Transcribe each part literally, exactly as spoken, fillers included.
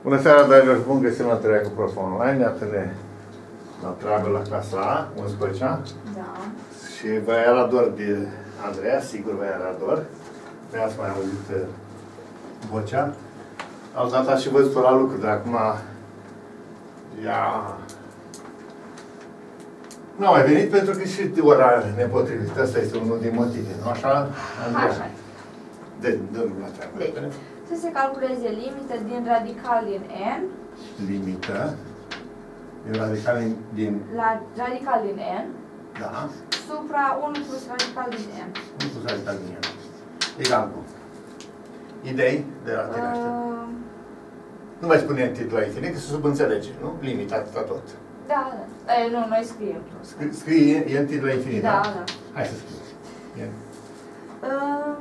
Bună seara, dragilor, și bun găsit la întâlnirea cu Prof Online. Iată-ne la treabă la clasa A, unsprezecea. Da. Și vă ia la dor de Andreea, sigur vă ia la dor. Ne-ați mai auzit uh, vocea. Au dat și văzut-o la lucru, dar acum ea nu a mai venit pentru că și ora nepotrivită. Asta este unul din motive, nu așa, Andreea? Așa. De, dă-mi la treabă. Deci, să se calculeze limita din radical din n Limită din radical din... la radical din n Da. supra unu plus radical din n. unu plus radical din n. Egal cu. Idei de la tine aștept. Uh, Nu mai spune în titlu la infinit, că se subînțelege, nu? Limita atâta tot. da, da. E, nu, noi scriem. Scrie, scrie e în titlu la infinit, Da, da? da. Hai să scriem. E. Uh,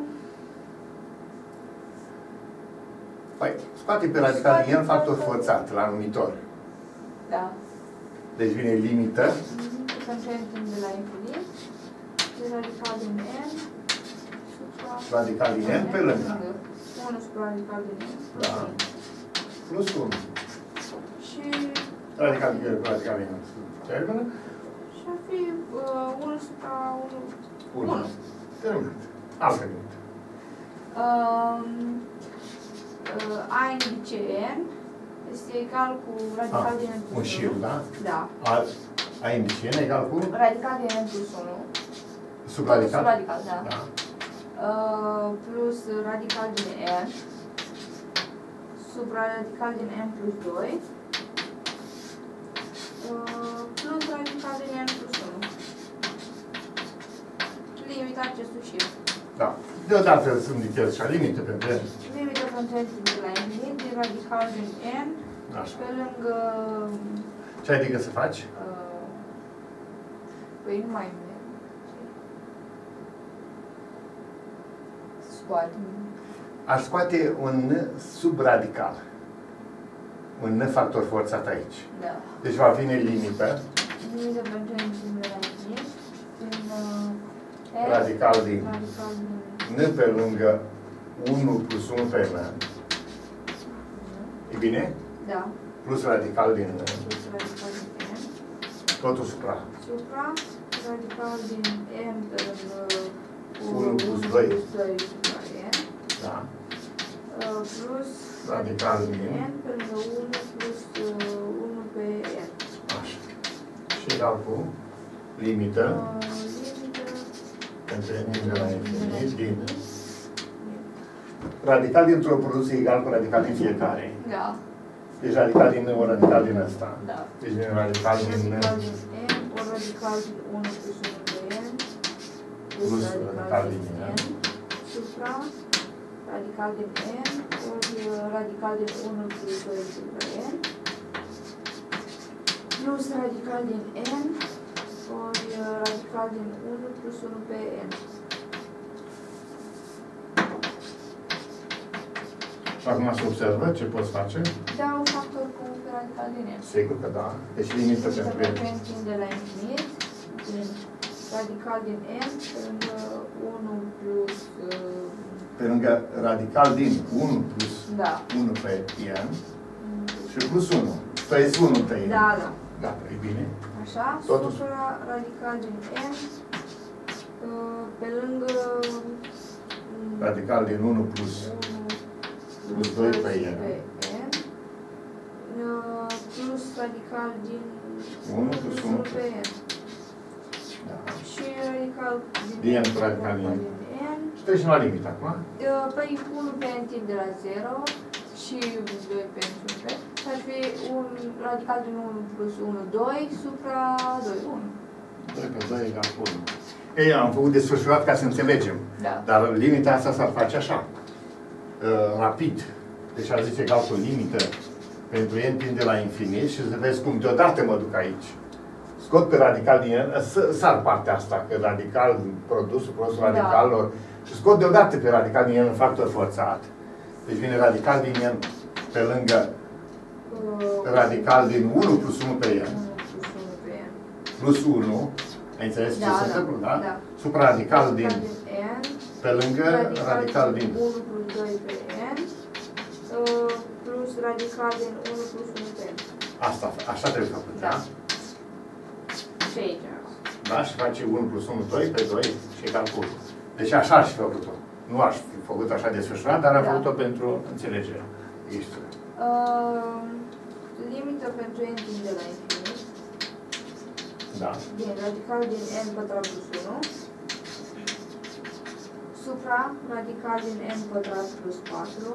Păi, scoate pe radical din n factor forțat la numitor. da. Deci vine limită. Să de la infinit. De radical din n supra... Radical din n pe lângă. unu supra radical din n. Da. Plus unu. Și... Radical din n, radical din n. Termină? Și ar fi uh, unu supra unu. unu. Terminat. Altă limită. Um, uh, A indice n este egal cu radical din n plus unu. Un șir, da? Da. A, A indice n egal cu? Radical din n plus unu. Subradical? Subradical, da. Da. Uh, plus radical din n supraradical din n plus doi uh, plus radical din n plus unu. Limita acestui șir. Da. Deodată sunt indicat și limite pentru n. Limita pentru n de la infinit din radical din n Așa. pe lângă... Ce ai adică să faci? Uh, păi nu mai scoatem. Aș scoate un n subradical. Un n factor forțat aici. Da. Deci va veni limită. Limita pentru n de la infinit din uh, Radical din radical din n pe lângă unu plus unu pe n. E bine? da. Plus radical din n. Plus radical din n Totul supra. supra radical din n pe lângă unu plus doi. supra n Da. uh, plus Radical din n pe lângă unu plus uh, unu pe n. Așa. Și egal cu limită Uh, limită pentru n de la infinit din radical dintr-o produs egal cu radical din fiecare. da. Deci radical din n, o radical din ăsta. Da. Deci vine radical din n Radical din n, ori radical din unu plus unu pe n, plus radical din n, supra radical din n, ori radical din unu plus doi supra n, plus radical din n, ori radical din unu plus unu pe n. Și acum se observă ce poți face? Dau factor cu radical din n. Sigur că da. Deci limită pentru Pentru n. n tinde la infinit, din radical din n, pe lângă unu plus... Uh, Pe lângă radical din unu plus da. unu pe n și plus unu. Păi unu pe n. Da, da. Da, e bine. Așa, Totul. supra radical din n, uh, pe lângă... um, Radical din unu plus unu plus doi pe n. n, uh, plus radical din unu plus unu pe n. Da. Și radical din Din n cu radical din n. n. Și trecem la limită acum. Uh, Păi unu pe n tinde la zero și doi pe n unu pe. Și ar fi un radical din unu plus unu, doi supra doi, unu. doi pe doi egal cu unu. Ei, am făcut desfășurat ca să înțelegem. Da. Dar limita asta s-ar face așa. Uh, rapid. Deci ar zice egal cu limită pentru n tinde la infinit și să vezi cum deodată mă duc aici. Scot pe radical din n, sar partea asta, că radical, produsul, produsul Da. radicalelor, și scot deodată pe radical din n în factor forțat. Deci vine radical din n pe lângă Uh, radical din unu plus unu pe n. unu plus unu pe n. Plus unu, ai înțeles ce Da, se da, întâmplă, da? da. Supraradical din, n, pe lângă radical din unu plus doi pe n, uh, plus radical din unu plus unu pe n. Asta, așa trebuie făcut, da? Da. Și aici. Da? Și face unu plus unu, doi pe doi și egal cu unu. Deci așa aș fi făcut-o. Nu aș fi făcut așa desfășurat, dar am Da. făcut-o pentru înțelegere. Ești. Uh, limită pentru n tinde la infinit. Da. Din radical din n pătrat plus unu. Supra radical din n pătrat plus patru.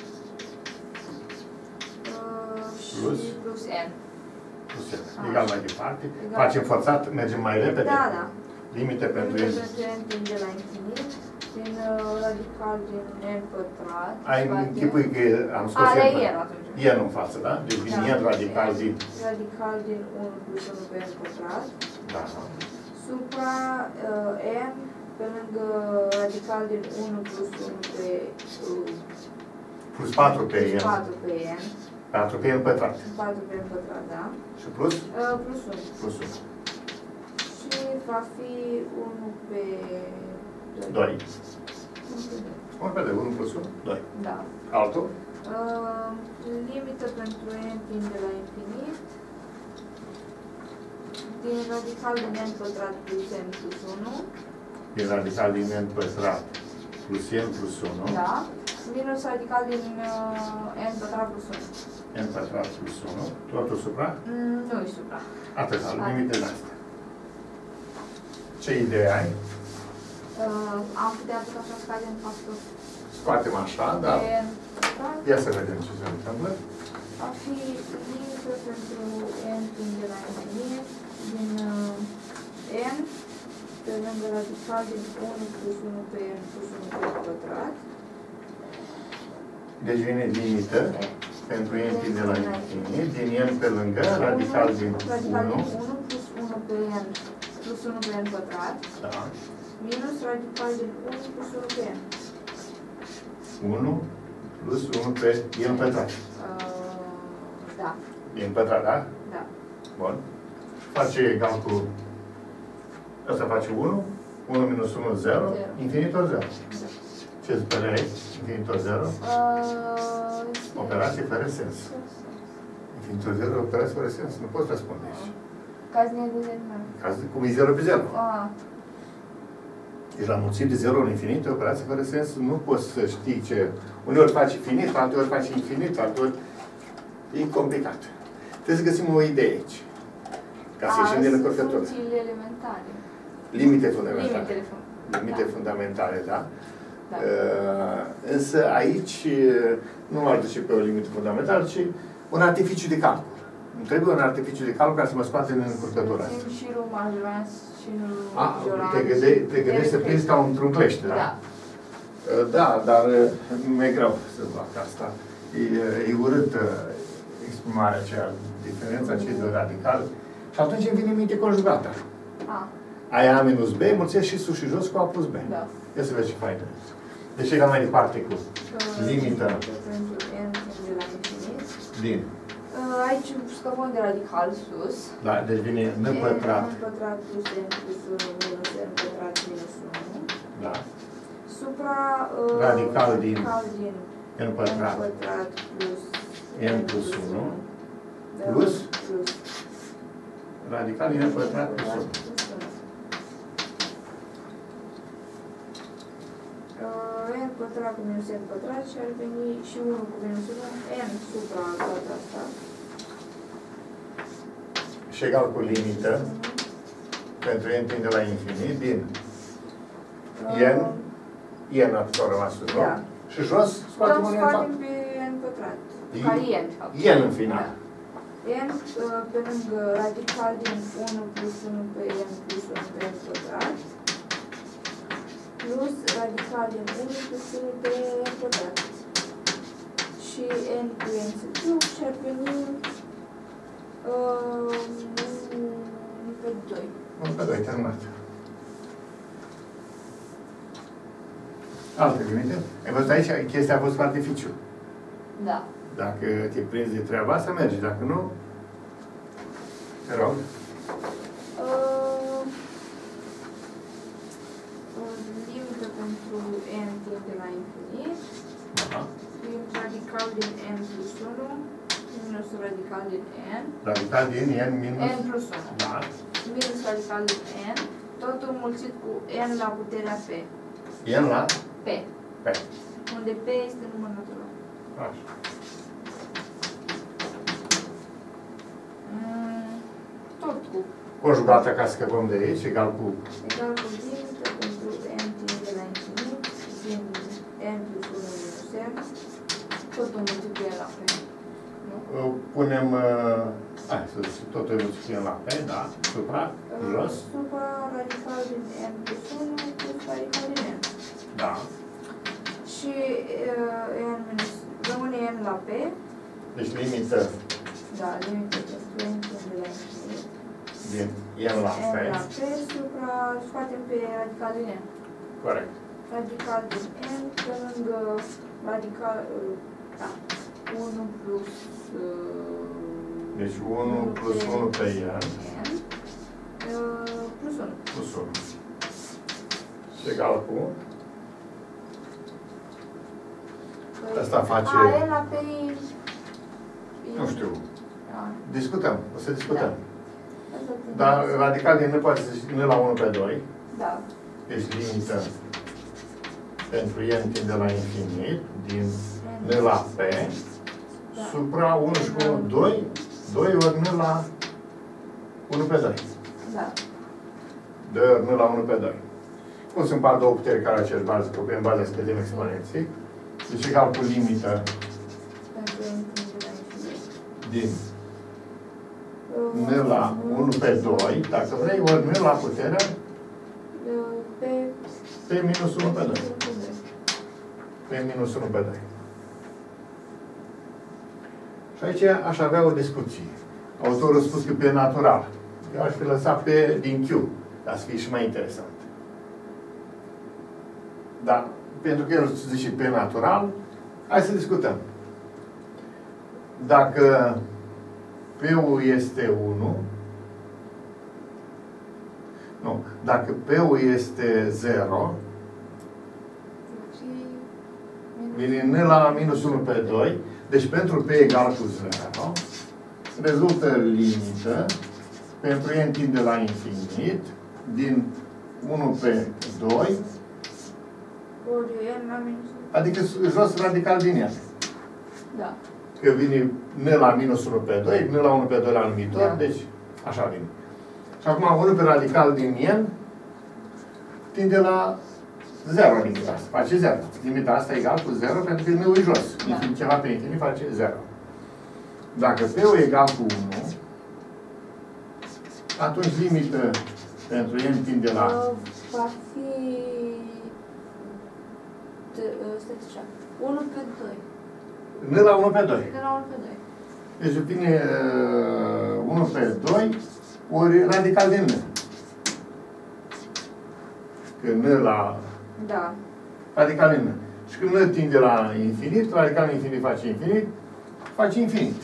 Uh, și Plus? plus n. Plus n. A. Egal mai departe. Egal. Facem forțat, mergem mai repede. Da, da. Limite pentru Limită n. pentru n tinde la infinit. Din uh, radical din n pătrat. Ai face- închipui că am scos A, de n pe- n atunci. n în față, da? Deci din Da. n radical din... Radical din unu plus unu pe n pătrat. Da. Supra uh, n pe lângă radical din unu plus unu pe uh, Plus patru pe n. patru pe n. patru pe n pătrat. patru pe n pătrat, da. Și plus? Uh, plus unu. Plus unu. Și va fi unu pe doi. unu pe doi. unu pe doi. unu plus unu, doi. Da. Altul? Uh, limită pentru n tinde la infinit. Din radical din n pătrat plus n plus unu. Din radical din n pătrat plus n plus unu. Da. Minus radical din uh, n pătrat plus unu. N pătrat plus unu. Totul supra? Mm, nu e supra. Atât, al Atât. limitele astea. Ce idee ai? Uh, am putea tot așa scade în factor. Scoatem așa, dar n pătrat. ia să vedem ce se întâmplă. Va fi limită pentru n tinde la infinit din uh, n pe lângă radical din unu plus unu pe n plus unu pe n pătrat. Deci vine limită pentru n tinde la infinit, din n pe lângă, radical din Radical unu. din unu plus unu pe n plus unu pe n pătrat. Da. Minus radical din unu plus unu pe n. unu plus unu pe n pătrat. Uh, da, N pătrat, da? da. Bun. Face egal cu... Asta face unu. unu minus unu, zero. Zero. Infinitor zero. Ce îți pare aici? Infinitor zero. Uh, Operație fără sens. Infinitor zero, operație fără sens. Nu poți răspunde aici. Caz nedeterminat. Caz cum e zero pe zero. Ah, Deci la mulțimi de zero în infinit, o operație fără sens, nu poți să știi ce... Uneori faci infinit, alteori faci infinit, alteori... E complicat. Trebuie să găsim o idee aici. Ca să ieșim din încurcătură. funcțiile elementare. Limite fundamentale. Limitele fundamentale. Limite Da. fundamentale, da? Da. Uh, însă aici uh, nu ar duce pe o limită fundamentală, ci un artificiu de calcul. Îmi trebuie un artificiu de calcul ca să mă scoate din încurcătura asta. Țin și ru majorans și nu A, majorans. te gândești, te gândești să prinzi ca un trunclește, da? Da. Uh, Da, dar uh, nu e greu să fac asta. E, uh, e urât uh, exprimarea aceea, diferența aceea de radical. Și atunci îmi vine în minte conjugata. A, Aia A minus B, mulțești și sus și jos cu A plus B. da. Ia să vezi ce faină. Deci egal mai departe cu Uh, limită pentru n de la infinit. din. Uh, Aici scăpăm de radical sus. Da, deci vine n pătrat. n pătrat plus n plus unu minus n pătrat minus unu. Da. Supra uh, Radical din radical din n pătrat. n pătrat plus N plus unu. Da, Plus? plus Radical din n pătrat plus unu. Uh, n pătrat cu minus n pătrat și ar veni și unu cu minus unu, n supra toată asta. Și egal cu limită pentru n tinde la infinit din n. N atât au rămas sus, nu? Da. Și jos scoatem Dăm un n scoatem fapt. pe n pătrat. I- Ca n, de fapt. N în final. Da. n uh, pe lângă radical din unu plus unu pe n plus unu pe n pătrat plus radical din unu plus unu pe n pătrat. Și n cu n se duc și ar veni uh, unu pe doi. unu pe doi, terminat. Alte limite. Ai văzut aici, chestia a fost cu artificiu. Da. Dacă te prinzi de treaba asta, mergi. Dacă nu, te rog. Uh, uh, limită pentru n tinde la infinit. Aha. din radical din n plus unu minus radical din n. Radical din n minus... n plus unu. Da. Minus radical din n, totul mulțit cu n la puterea p. n la? P. P. Unde p este număr natural. Așa. Mm, tot cu. Conjugată ca să scăpăm de aici, egal cu... Egal cu limită pentru n tinde la infinit, din n plus unu minus n, totul mulțit cu n la p. Nu? Punem... uh, Hai să zic, totul mulțim la P, da? Supra, jos. Supra radical din n plus unu plus radical din n. Da. Și uh, n minus, rămâne n la p. Deci limită Da, limită pentru n tinde la infinit. din n la P. n la p supra, scoatem pe radical din n. Corect. Radical din n pe lângă radical, uh, da, unu plus... Uh, Deci unu plus unu pe n. n uh, plus unu. Plus unu. Și egal cu... Asta face... A, n la p... Nu știu. Da. Discutăm. O să discutăm. Asta te- Dar radical din n poate să fie n la unu pe doi. Da. Deci limită pentru n tinde la infinit din n la p Da. supra unu și cu doi, doi ori n la unu pe doi. Da. doi ori n la unu pe doi. Cum se împart două puteri care aceeași bază, că pe în baza scădem exponenții. Deci egal cu limită Pentru n tinde la infinit. din Uh, n la unu pe doi, dacă vrei, ori n la puterea uh, Pe... pe minus unu pe doi. Pe minus unu pe doi. Și aici aș avea o discuție. Autorul a spus că pe natural. Eu aș fi lăsat pe din Q, ca să fie și mai interesant. Dar, pentru că el zice pe natural, hai să discutăm. Dacă P-ul este unu, nu, dacă P-ul este zero, vine n la minus unu pe doi, deci pentru P egal cu zero, rezultă limită pentru n tinde la infinit din unu pe doi, Ori n la minus unu. adică jos radical din ea. Da. Că vine n la minus unu pe doi, n la unu pe doi la numitor, Da. deci așa vine. Și acum unu pe radical din n tinde la zero limita asta, face zero. Limita asta e egal cu zero pentru că n-ul e jos. Da. Ceva pe infinit face zero. Dacă P-ul e egal cu unu, atunci limită pentru n tinde la... Uh, Va fi... de- uh, Stai așa. unu pe doi. n la unu pe doi. De la unu pe doi. Deci vine uh, unu pe doi ori radical din n. Că n la Da. radical din n. Și când n tinde la infinit, radical din infinit face infinit, face infinit.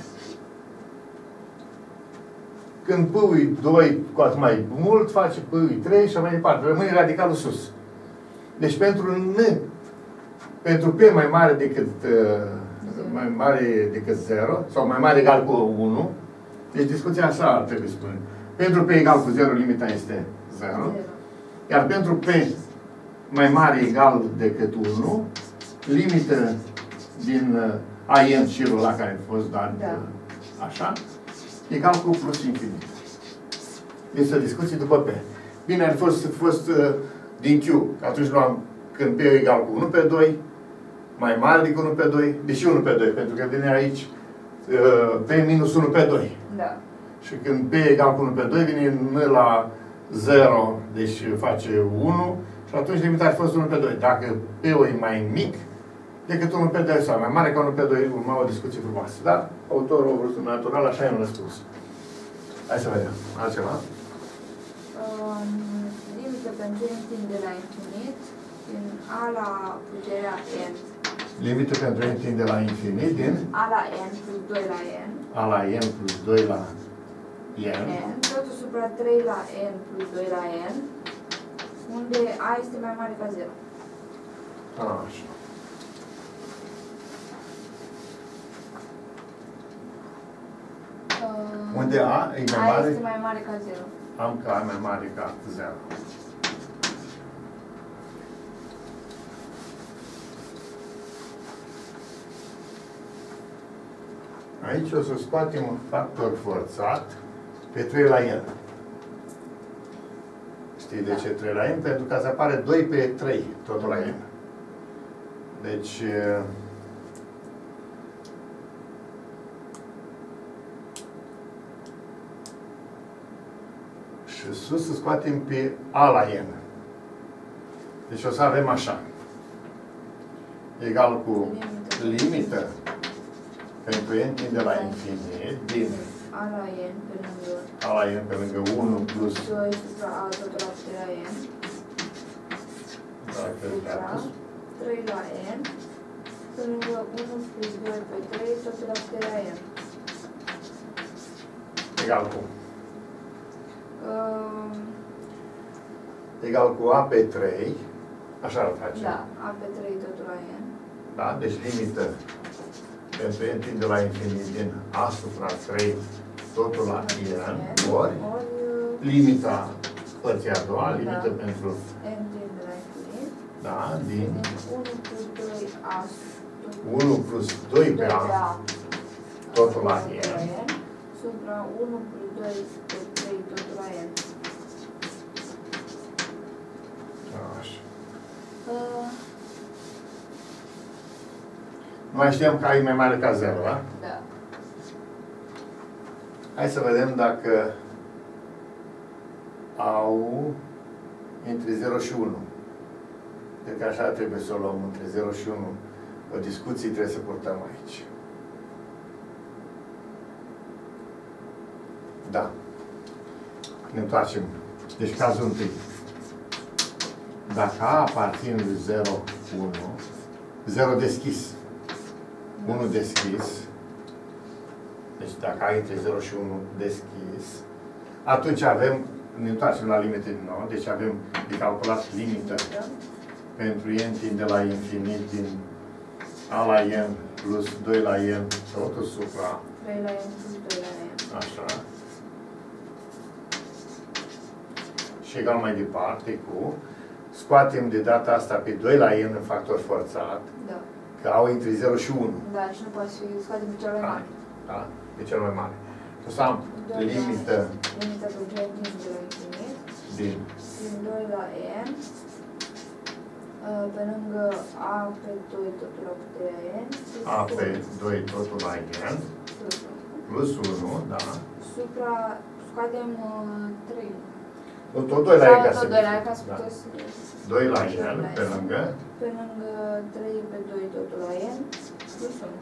Când p-ul e doi, cu atât mai mult, face p-ul e trei și mai departe. Rămâne radicalul sus. Deci pentru n, pentru p mai mare decât uh, mai mare decât zero, sau mai mare egal cu unu, deci discuția așa ar trebui să spunem. Pentru p egal cu zero, limita este zero. Iar pentru p mai mare egal decât unu, limită din uh, A N șirul ăla care a fost dat Da. uh, așa, egal cu plus infinit. Este o discuție după P. Bine, ar fost, fost uh, din Q, că atunci luam când P e egal cu unu pe doi, mai mare decât unu pe doi, deși unu pe doi, pentru că vine aici uh, P minus unu pe doi. Da. Și când P e egal cu unu pe doi, vine n la zero, deci face unu, și atunci limita ar fi fost unu pe doi. Dacă P-ul e mai mic decât unu pe doi sau mai mare ca unu pe doi, urma o discuție frumoasă. Dar autorul a vrut natural, așa i-am răspuns. Hai să vedem. Altceva? Um, limită pentru n tinde la infinit din A la puterea n. Limită pentru n tinde la infinit din A la n plus doi la n. A la n plus doi la n. n. Totul supra trei la n plus doi la n. Unde A este mai mare ca zero. Așa. Unde A e mai A mare? este mai mare ca zero. Am că A mai mare ca zero. Aici o să scoatem un factor forțat pe trei la n. Știi de ce trei la n? Pentru că se apare doi pe trei, totul la n. Deci... și sus să scoatem pe A la n. Deci o să avem așa. Egal cu limită pentru n tinde la infinit din A la n pe lângă A la n pe lângă unu plus doi supra A tot la puterea n supra trei la n pe lângă unu plus doi pe trei tot la puterea n. egal cu Uh, egal cu A pe trei, așa îl facem. da, A pe trei totul la n. Da? Deci limită pentru n tinde la infinit din A supra trei totul la n, ori limita părții a doua, limită da. pentru N tinde la infinit. da, din unu plus doi A unu plus doi pe A totul la n supra unu plus doi pe trei totul la n. așa. Uh, Nu mai știam că A e mai mare ca zero, da? da. Hai să vedem dacă au între zero și unu. Cred că așa trebuie să o luăm, între zero și unu. O discuție trebuie să purtăm aici. Da. Ne întoarcem. Deci cazul întâi. Dacă A aparține lui zero, unu, zero deschis, unu deschis, deci dacă A între zero și unu deschis, atunci avem, ne întoarcem la limite din nou, deci avem de calculat limită pentru n tinde la infinit din A la n plus doi la n, totul supra trei la n plus doi la n. așa. Și egal mai departe cu, scoatem de data asta pe doi la n în factor forțat, Da. că au între zero și unu. Da, și nu poate fi scoatem pe cel mai mare. Da? De cel mai mare. O să am limită Limita pentru n tinde la infinit. din Din doi la n. uh, Pe lângă A pe doi totul la puterea n. A pe doi totul la n plus unu, da. Supra, scoatem uh, trei. Nu, tot doi la n ca să Tot doi la n ca să da. puteți să... doi la n pe lângă Pe lângă trei pe doi totul la n plus unu.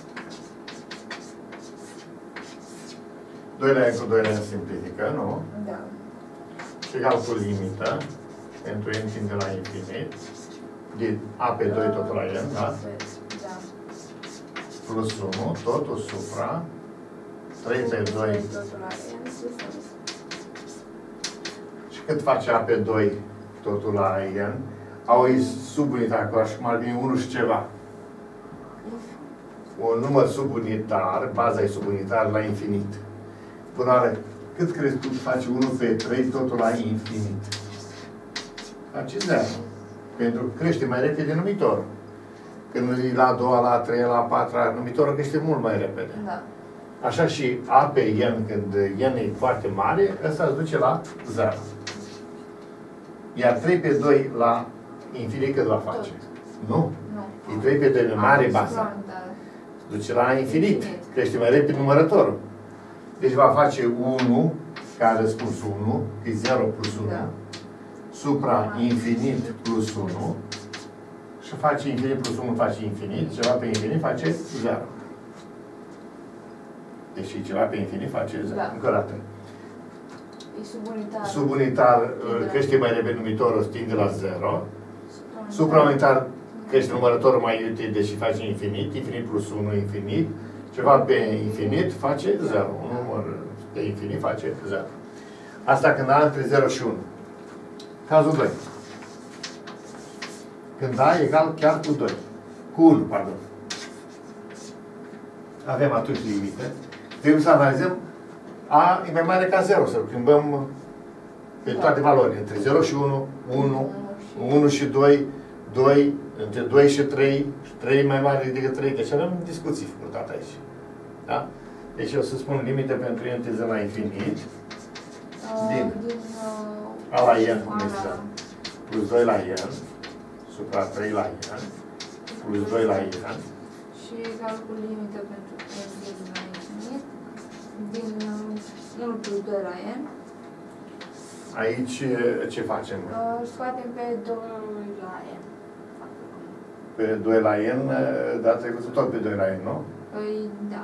doi la n cu doi la n simplifică, nu? Da. Și egal cu limită pentru n tinde la infinit din A pe doi totul la n, da? Da. Plus unu, totul supra trei pe doi. Totul la n plus unu. Și cât face A pe doi totul la n? Au subunitar, cu așa cum ar veni unu și ceva. Un număr subunitar, baza e subunitar la infinit. Până la cât crezi tu face unu pe trei totul la infinit? Face zero. Pentru că crește mai repede numitorul. Când e la a doua, la a treia, la a patra, numitorul crește mult mai repede. Da. Așa și A pe n, când n e foarte mare, ăsta îți duce la zero. Iar trei pe doi la infinit cât va face? Nu. Nu. E trei pe doi mare baza. Duce la infinit. Crește mai repede numărătorul. Deci va face unu, care a răspuns unu, că e zero plus unu, Da. supra infinit plus unu, și face infinit plus unu, face infinit, ceva pe infinit face zero. Deci ceva pe infinit face zero. Da. Încă o dată. E subunitar. Subunitar Da. crește mai repede numitorul, tinde la zero. Supraunitar crește numărătorul mai iute, deși face infinit. Infinit plus unu, infinit. Ceva pe infinit face zero. Un număr pe infinit face zero. Asta când A între zero și unu. Cazul doi. Când A egal chiar cu doi. Cu unu, pardon. Avem atunci limite. Trebuie să analizăm A e mai mare ca zero, să schimbăm pe toate valorile. Între zero și unu, unu, unu și doi, doi, între doi și trei, trei mai mare decât trei. Deci avem discuții purtate aici. Da? Deci eu să spun limite pentru n tins de la infinit. Din A la n plus doi la n, supra trei la n, plus doi la n. Și egal cu limită pentru n tins de la infinit. Din unu plus doi la n. Aici ce facem? Uh, scoatem pe doi la n. Pe doi la n, dar trebuie să tot pe doi la n, nu? Păi, da.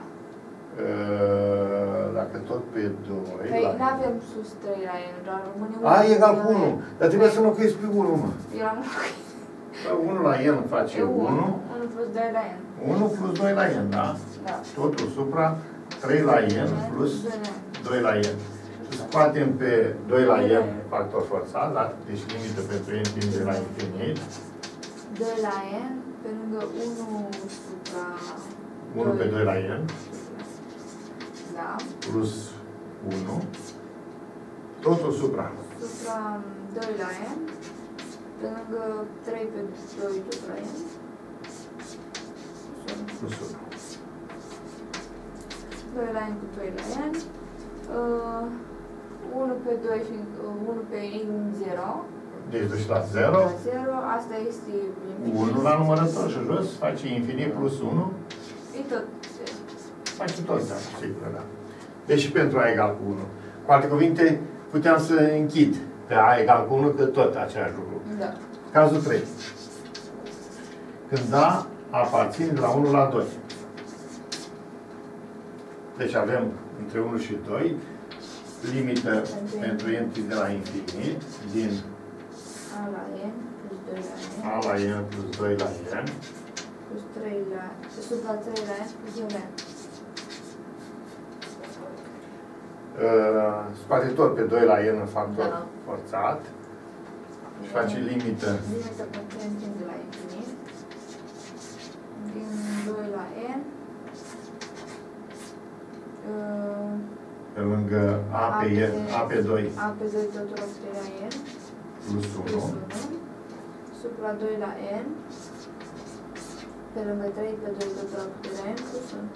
Uh, dacă tot pe doi Păi, la nu avem sus trei la n, doar rămâne unu. A, egal cu unu. Dar trebuie să înlocuiesc pe unu, mă. Eu am înlocuit. unu la n face unu. unu plus doi la n. unu plus doi la n, da? Da. Totul supra trei la n plus doi la n. Scoatem pe doi la n factor forțat, da? Deci limită pentru n tins de la infinit. doi la n pe lângă unu supra unu pe doi la n. Da. Plus unu. Totul supra. Supra doi la n pe lângă trei pe doi tot la n. Plus unu. doi la n cu doi la n. Uh, unu pe doi și uh, unu pe n zero. Deci duci la zero. La zero. Asta este unu la numărător și jos face infinit plus unu. E tot zero. Face tot zero, sigur, da. Deci pentru A egal cu unu. Cu alte cuvinte, puteam să închid pe A egal cu unu, că tot același lucru. Da. Cazul trei. Când A aparține de la unu la doi. Deci avem între unu și doi limită pentru n tins de la infinit din A la n plus doi la n. A la n plus doi la n. Plus trei la n. Supra trei la n plus doi la n. Uh, scoate tot pe doi la n în factor Da. forțat și face limită Limită pentru n tins de la infinit. Din doi la n. Uh, pe lângă A pe n, A pe doi A pe doi totul la trei la n. plus Plus unu. unu. Supra doi la n. Pe lângă trei pe doi totul la trei la n plus unu.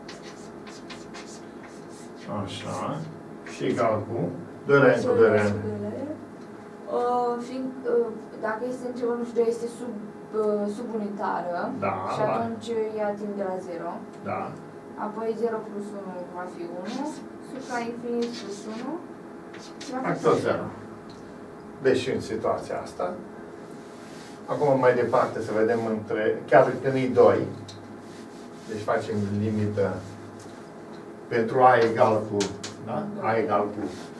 Așa. Și egal cu doi la n cu doi la n. Uh, fiind, uh, dacă este în ceva, nu știu, este sub, uh, subunitară. Da, Și la- atunci ea tinde la zero. Da. Apoi zero plus unu va fi unu. Supra infinit plus unu. Va Fac fi tot zero. Deci în situația asta. Acum mai departe să vedem între, chiar când e doi. Deci facem limită pentru A egal cu, da? A egal cu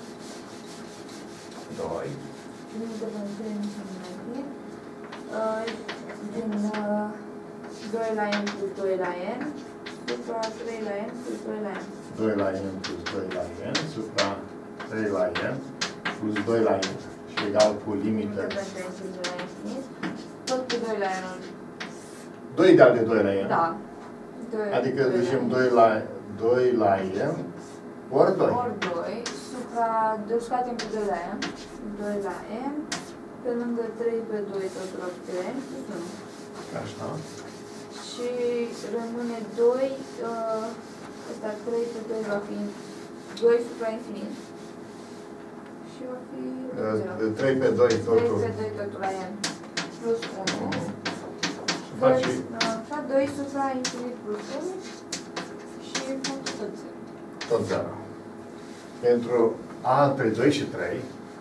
doi. limită pentru n infinit. Uh, Din uh, doi la n plus doi la n. Supra trei la n plus doi la n. doi la n plus doi la n supra trei la n plus doi la n și egal cu limită. Limită pentru n tins de la infinit. Tot cu doi la n. doi egal de doi la n. Da. doi, Adică doi ducem la n. doi la doi la n ori doi. Ori doi, supra, deci scoatem pe doi la n, doi la n, pe lângă trei pe doi totul la trei n, plus unu. Așa. Și rămâne doi, uh, ăsta trei pe doi va fi doi supra infinit. Și va fi zero. trei pe doi trei totul. pe doi totul la n, plus unu. Și face Așa, doi supra infinit plus unu și face tot zero. tot zero. Pentru A între doi și trei,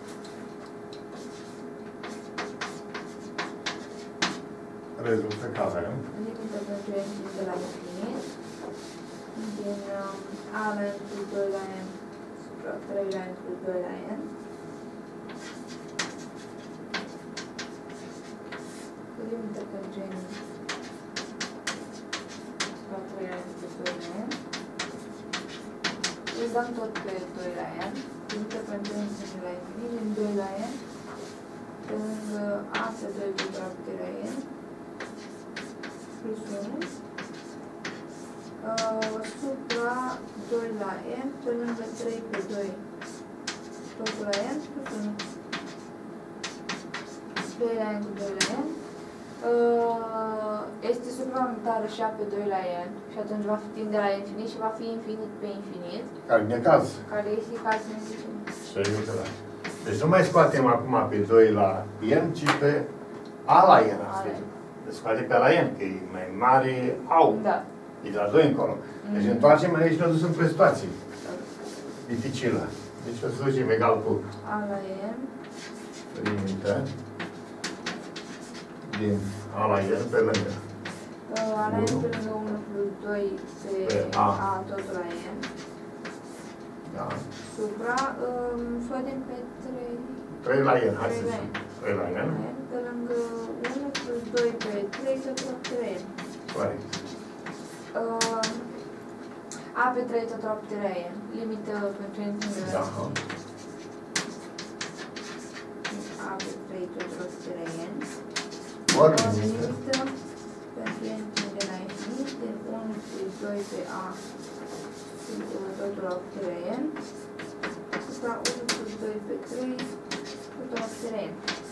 rezultă că avem Limită pentru n tins de la infinit. Din um, A la n plus doi la n supra trei la n plus doi la n. Limită pentru n supra trei la n plus doi la n. Îl dăm tot pe doi la n. Limită pentru n tins de la infinit. Din doi la n. Pe lângă A pe doi totul la trei la n. Plus unu. uh, supra doi la n pe lângă trei pe doi totul la n plus unu. doi la n cu doi la n. Uh, este supraunitară și a pe doi la n și atunci va fi timp de la infinit și va fi infinit pe infinit. Care e necaz. Care este caz infinit. Și uite la. Deci nu mai scoatem acum pe doi la n, ci pe a la n. Le scoate pe la n, că e mai mare au. Da. E de la doi încolo. Deci mm-hmm. întoarcem aici și ne ducem într-o situație dificilă. Deci o să ducem egal cu a la n. Limită din a la n pe lângă. Uh, a la n pe lângă unu plus doi pe, pe a. a totul la n. Da. Supra, um, scoatem pe trei. trei la n, hai să zicem. trei la n. Pe lângă unu plus doi pe trei totul la trei. Corect. Uh, a pe trei totul la trei. Limită pentru infinit. Da. a pe trei totul la trei. Ori limită pentru infinit de la infinit din unu plus doi pe a totul la trei. Supra unu plus doi pe trei totul la trei.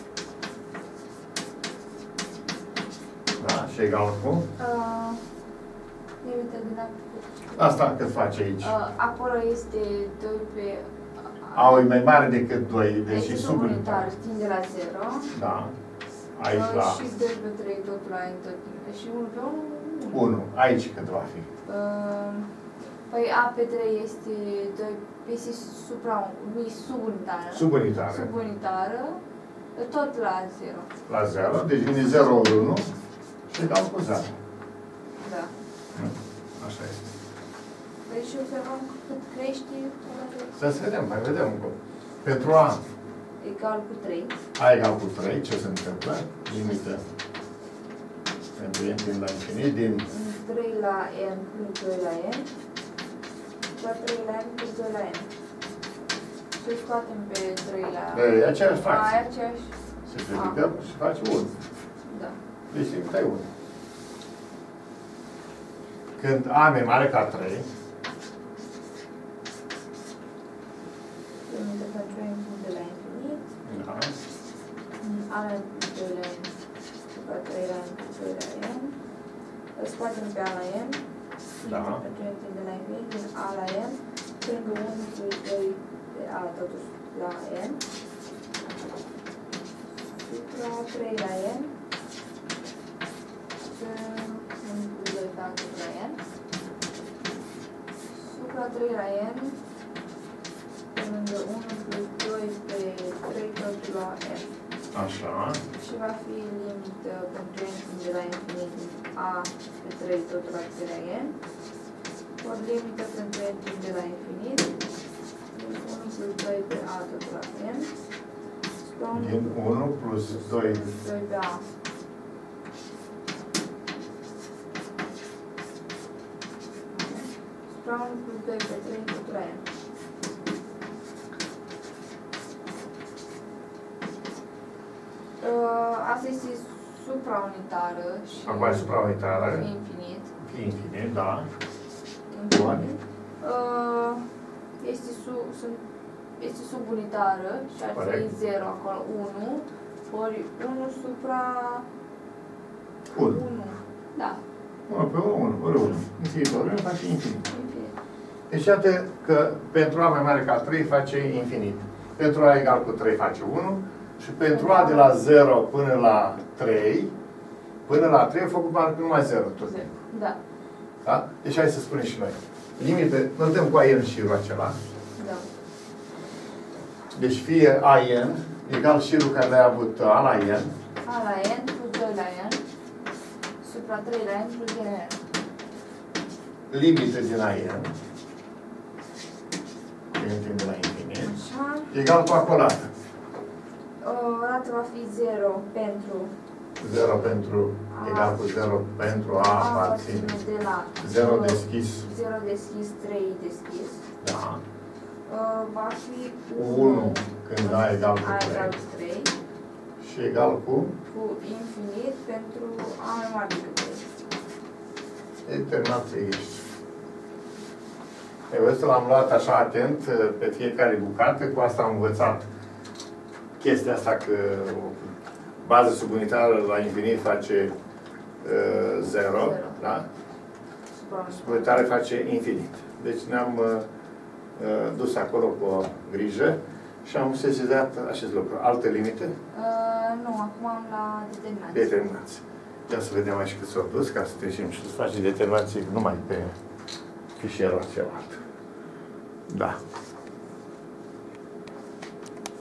Da, și egal cu? Uh, limită din a. Asta cât face aici? Uh, acolo este doi pe A e mai mare decât doi, deci este subunitar. tinde la zero. Da. Aici uh, la și doi pe trei totul la n tot. Și unu pe unu. unu. Aici cât va fi? Uh, păi a pe trei este doi pe supra unu, e subunitară. Subunitară. Subunitară. Tot la zero. La zero, deci vine zero ori unu și egal cu zero. Da. Așa este. Deci observăm cât crește. Să vedem, mai vedem cum. Pentru a egal cu trei. A egal cu trei, ce se întâmplă? Limită pentru n din la infinit din trei la n plus doi la n la trei la n plus doi la n. Și scoatem pe trei la... E aceeași fracție. A, e aceeași. Se ridicăm și face unu. Da. Deci limita e unu. Când a e mare ca trei, limită pentru n de la infinit. da. A la n plus doi la n supra trei la n plus doi la n. Îl scoatem pe a la n. Da. Pentru n de la infinit din a la n. Lângă unu plus doi de a totuși la n. Supra trei la n. unu plus doi pe a totul la n. Supra trei la n. Lângă unu plus doi pe trei totul la n. Așa. Și va fi limită pentru n de la infinit din a pe trei totul la trei la n. Ori limită pentru n de la infinit din unu plus doi pe a totul la n. Din unu plus doi pe a. Supra unu plus doi pe trei totul la n. Uh, asta este supraunitară și acum e supraunitară. infinit. Infinit, da. Infinit. Uh, este, su, sunt, este subunitară și ar fi zero acolo, unu, ori unu supra unu. unu. Da. unu pe unu, ori unu. Infinitorul face infinit. Infinit. Deci iată că pentru a mai mare ca trei face infinit. Pentru a egal cu trei face unu. Și pentru a de la zero până la trei, până la trei, a făcut marcă numai zero tot timpul. Da. Da? Deci hai să spunem și noi. Limite, îl dăm cu a n șirul acela. Da. Deci fie a n egal șirul care le-a avut a la n. A la n plus doi la n supra trei la n plus doi la n. Limită din a n. Din de la infinit. Așa. Egal cu acolată. O dată va fi zero pentru zero pentru, a, egal cu zero pentru a aparține. De la zero deschis. zero deschis, trei deschis. Da. Uh, va fi unu când a egal cu trei. Și egal cu? Cu infinit pentru a mai mare decât trei. E terminat, ești. Ai văzut, l-am luat așa atent pe fiecare bucată, cu asta am învățat chestia asta că o bază subunitară la infinit face uh, zero, da? Subunitară face infinit. Deci ne-am uh, dus acolo cu o grijă și am sesizat acest lucru. Alte limite? Uh, nu, acum am la determinație. Determinație. Ia să vedem aici cât s-au dus, ca să trecem și să facem determinații numai pe fișierul acela. Da.